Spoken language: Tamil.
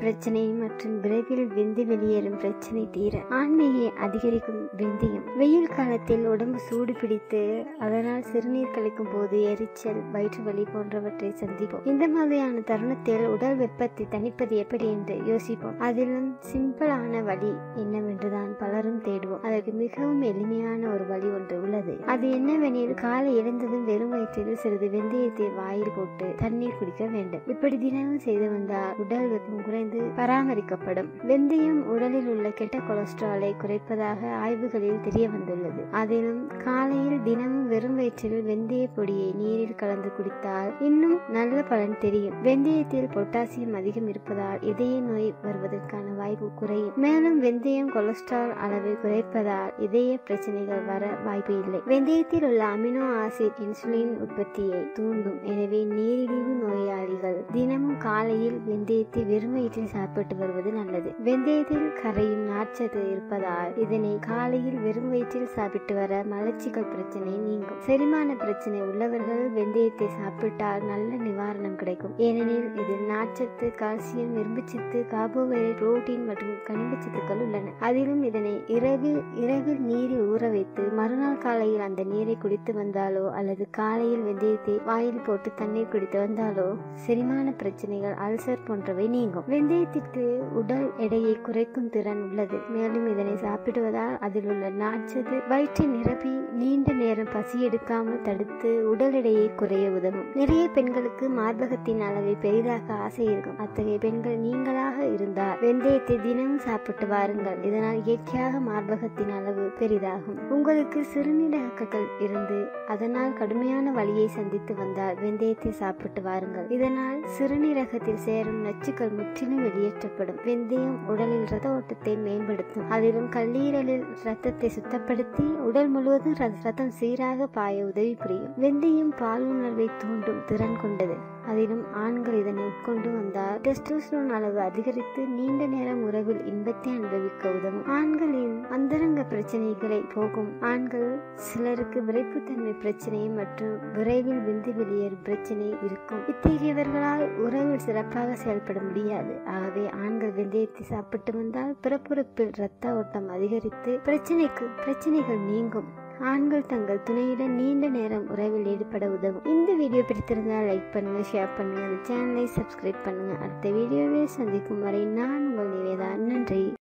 பிரச்சனை மற்றும் விரைவில் விந்து வெளியேறும் பிரச்சனை தீர ஆண்மையை அதிகரிக்கும் வெந்தயம். வெயில் காலத்தில் உடம்பு சூடு பிடித்து அதனால் சிறுநீர் கழிக்கும் போது எரிச்சல், வயிற்று வலி போன்றவற்றை சந்திப்போம். இந்த மாதிரியான தருணத்தில் உடல் வெப்பத்தை தணிப்பது எப்படி என்று யோசிப்போம். அதிலும் சிம்பிளான வழி என்னவென்றுதான் பலரும் தேடுவோம். அதற்கு மிகவும் எளிமையான ஒரு வழி ஒன்று உள்ளது. அது என்னவெனில், காலை எழுந்ததும் வெறும் வயிற்றில் சிறிது வெந்தயத்தை வாயில் போட்டு தண்ணீர் குடிக்க வேண்டும். இப்படி தினமும் செய்து வந்தால் உடல் வெப்பம் குறைந்து பராமரிக்கப்படும். வெந்தயம் உடலில் உள்ள கெட்ட கொலஸ்ட்ராலை குறைப்பதாக ஆய்வுகளில் தெரிய வந்துள்ளது. அதிலும் காலையில் தினமும் வெறும் வயிற்றில் வெந்தய பொடியை நீரில் கலந்து குடித்தால் இன்னும் நல்ல பலன் தெரியும். வெந்தயத்தில் பொட்டாசியம் அதிகம் இருப்பதால் இதய நோய் வருவதற்கான வாய்ப்பு குறையும். மேலும் வெந்தயம் கொலஸ்ட்ரால் அளவை குறைப்பதால் இதய பிரச்சனைகள் வர வாய்ப்பு இல்லை. வெந்தயத்தில் உள்ள அமினோ ஆசிட் இன்சுலின் உற்பத்தியை தூண்டும். எனவே நீரிழிவு நோயாளிகள் தினமும் காலையில் வெந்தயத்தை வெறும் வயிற்றில் சாப்பிட்டு வருவது நல்லது. வெந்தயத்தில் கரையும் நார்ச்சத்து இருப்பதால் இதனை காலையில் வெறும் வயிற்றில் சாப்பிட்டு வர மலச்சிக்கல் பிரச்சனை நீங்கும். செரிமான பிரச்சனை உள்ளவர்கள் வெந்தயத்தை சாப்பிட்டால் நல்ல நிவாரணம் கிடைக்கும். ஏனெனில் இதில் நார்ச்சத்து, கால்சியம், இரும்புச்சத்து, கார்போஹைட்ரேட், புரோட்டீன் மற்றும் கனிமச்சத்துக்கள் உள்ளன. அதிலும் இதனை இரவில் நீரில் ஊற வைத்து மறுநாள் காலையில் அந்த நீரை குடித்து வந்தாலோ அல்லது காலையில் வெந்தயத்தை வாயில் போட்டு தண்ணீர் குடித்து வந்தாலோ செரிமான பிரச்சனைகள், அல்சர் போன்றவை நீங்கும். வெந்தயத்திற்கு உடல் எடையை குறைக்கும் திறன் உள்ளது. மேலும் இதனை சாப்பிடுவதால் அதில் உள்ள நார்ச்சத்து வயிற்றை நிரப்பி நீண்ட நேரம் பசி எடுக்காமல் தடுத்து உடல் எடையை குறைய உதவும். நிறைய பெண்களுக்கு மார்பகத்தின் அளவை பெரிதாக ஆசை இருக்கும். அத்தகைய பெண்கள் நீங்களாக இருந்தால் வெந்தயத்தை தினமும் சாப்பிட்டு வாருங்கள். இதனால் இயற்கையாக மார்பகத்தின் அளவு பெரிதாகும். உங்களுக்கு சிறுநீரகங்கள் இருந்து அதனால் கடுமையான வலியை சந்தித்து வந்தால் வெந்தயத்தை சாப்பிட்டு வாருங்கள். இதனால் சிறுநீரகத்தில் சேரும் நச்சுக்கள் முற்றிலும் வெளியேற்றப்படும். வெந்தயம் உடலில் இரத்த ஓட்டத்தை மேம்படுத்தும். அதிலும் கல்லீரலில் இரத்தத்தை சுத்தப்படுத்தி உடல் முழுவதும் ரத்தம் சீராக பாய உதவி புரியும். வெந்தயம் பாலுணர்வை தூண்டும் திறன் கொண்டது. அதிலும் ஆண்கள் இதனை உட்கொண்டு வந்தால் டெஸ்டோஸ்டெரோன் அளவு அதிகரித்து நீண்ட நேரம் உறவில் இன்பத்தை அனுபவிக்க உதவும். ஆண்களின் அந்தரங்க பிரச்சனைகளை போகும். ஆண்கள் சிலருக்கு விரைப்புத்தன்மை பிரச்சனை மற்றும் விரைவில் விந்து வெளியேறும் பிரச்சனை இருக்கும். இத்தகையவர்களால் உறவில் சிறப்பாக செயல்பட முடியாது. ஆகவே ஆண்கள் வெந்தயத்தை சாப்பிட்டு வந்தால் பிறப்புறுப்பில் இரத்த ஓட்டம் அதிகரித்து பிரச்சனைகள் நீங்கும். ஆண்கள் தங்கள் துணையுடன் நீண்ட நேரம் உறவில் ஈடுபட உதவும். இந்த வீடியோ பிடித்திருந்தால் லைக் பண்ணுங்க, ஷேர் பண்ணுங்க, அந்த சேனலை சப்ஸ்கிரைப் பண்ணுங்க. அடுத்த வீடியோவில் சந்திக்கும் வரை நான் உங்கள் நிவேதா. நன்றி.